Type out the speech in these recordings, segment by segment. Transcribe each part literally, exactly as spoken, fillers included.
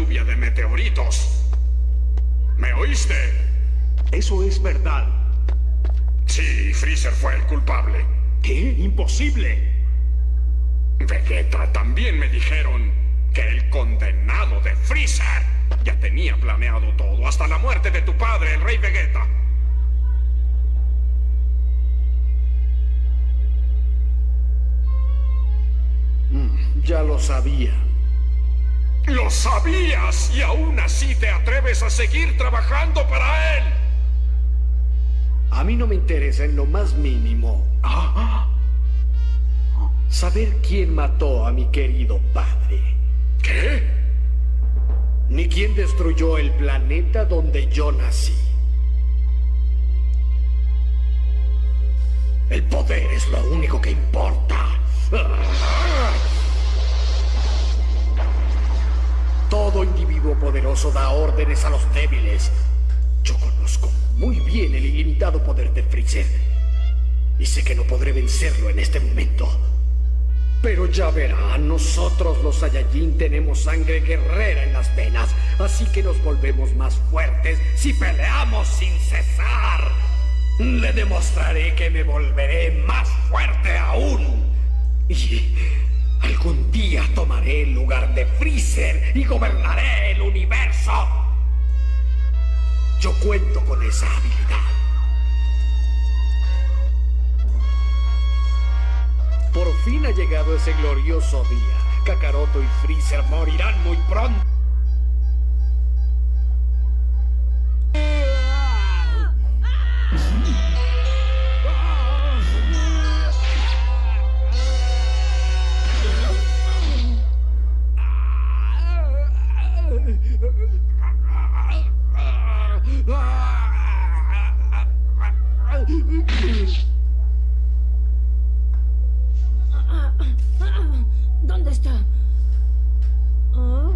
lluvia de meteoritos. ¿Me oíste? Eso es verdad. Sí, Freezer fue el culpable. ¿Qué? Imposible. Vegeta, también me dijeron que el condenado de Freezer ya tenía planeado todo, hasta la muerte de tu padre, el Rey Vegeta. Mm, ya lo sabía. ¡Lo sabías! Y aún así te atreves a seguir trabajando para él. A mí no me interesa en lo más mínimo saber quién mató a mi querido padre. ¿Qué? Ni quién destruyó el planeta donde yo nací. El poder es lo único que importa. Todo individuo poderoso da órdenes a los débiles. Yo conozco muy bien el ilimitado poder de Freezer. Y sé que no podré vencerlo en este momento. Pero ya verá, nosotros los Saiyajin tenemos sangre guerrera en las venas. Así que nos volvemos más fuertes si peleamos sin cesar. Le demostraré que me volveré más fuerte aún. Y algún día tomaré el lugar de Freezer y gobernaré el universo. Yo cuento con esa habilidad. Por fin ha llegado ese glorioso día. Kakaroto y Freezer morirán muy pronto. ¿Dónde está? ¿Oh?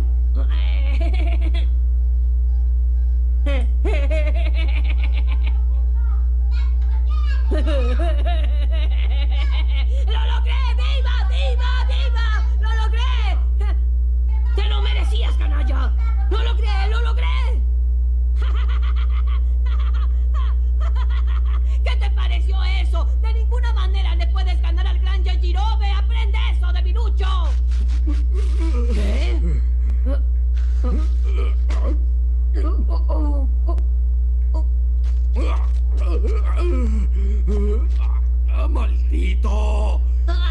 ¡Lo logré! ¡Viva! ¡Viva! ¡Viva! ¡Lo logré! ¡Te lo merecías, canalla! ¡Lo logré! ¡Lo logré! ¿Qué te pareció eso? De ninguna manera le puedes ganar al gran Yajirobe. ¡Aprende eso, debilucho! ¿Qué? ¡Ah, maldito!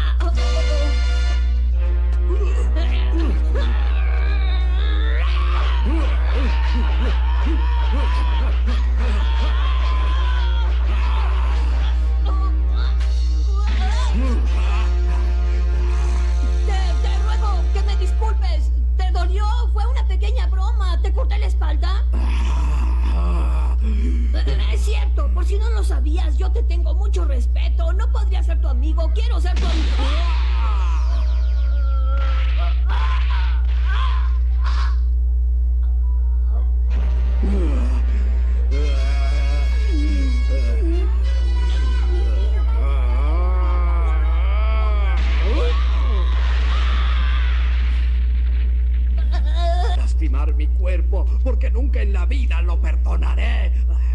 Te, te ruego que me disculpes. ¿Te dolió? Fue una pequeña broma. ¿Te corté la espalda? Es cierto, por si no lo sabías, yo te tengo mucho respeto. No podría ser tu amigo, quiero ser tu amigo. Lastimar mi cuerpo, porque nunca en la vida lo perdonaré.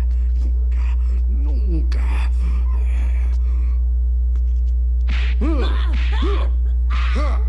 Nunca, nunca.